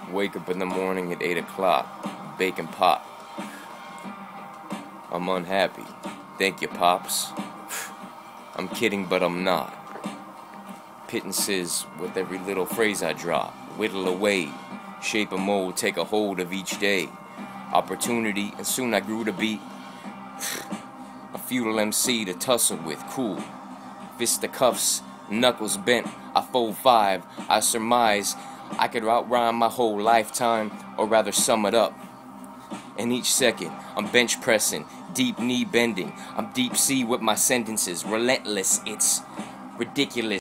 Wake up in the morning at 8 o'clock, baking pot. I'm unhappy. Thank you, Pops. I'm kidding, but I'm not. Pittances with every little phrase I drop. Whittle away, shape a mold, take a hold of each day. Opportunity, and soon I grew to be a feudal MC to tussle with, cool. Fisticuffs, knuckles bent, I fold 5. I surmise I could outrhyme my whole lifetime, or rather sum it up. And each second, I'm bench pressing, deep knee bending. I'm deep sea with my sentences, relentless, it's ridiculous.